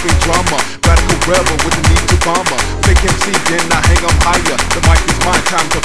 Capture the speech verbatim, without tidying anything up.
bring drama. Radical rebel with the need to bomber. Fake M C, then I hang 'em higher. The mic is mine, time to